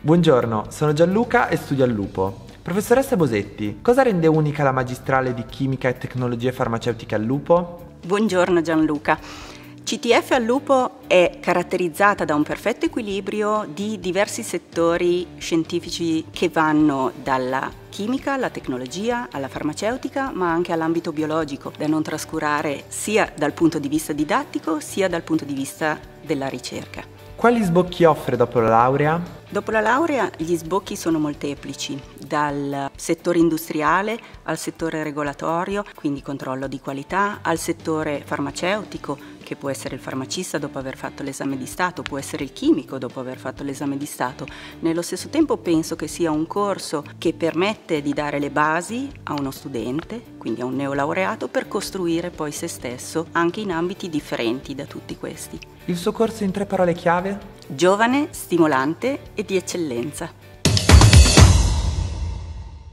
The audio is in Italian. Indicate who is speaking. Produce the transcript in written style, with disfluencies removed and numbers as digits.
Speaker 1: Buongiorno, sono Gianluca e studio al Lupo. Professoressa Bosetti, cosa rende unica la magistrale di Chimica e Tecnologie Farmaceutiche al Lupo?
Speaker 2: Buongiorno Gianluca. CTF al Lupo è caratterizzata da un perfetto equilibrio di diversi settori scientifici che vanno dalla chimica alla tecnologia, alla farmaceutica, ma anche all'ambito biologico, da non trascurare sia dal punto di vista didattico sia dal punto di vista della ricerca.
Speaker 1: Quali sbocchi offre dopo la laurea?
Speaker 2: Dopo la laurea gli sbocchi sono molteplici, dal settore industriale al settore regolatorio, quindi controllo di qualità, al settore farmaceutico, che può essere il farmacista dopo aver fatto l'esame di Stato, può essere il chimico dopo aver fatto l'esame di Stato. Nello stesso tempo penso che sia un corso che permette di dare le basi a uno studente, quindi a un neolaureato, per costruire poi se stesso anche in ambiti differenti da tutti questi.
Speaker 1: Il suo corso in 3 parole chiave?
Speaker 2: Giovane, stimolante e di eccellenza.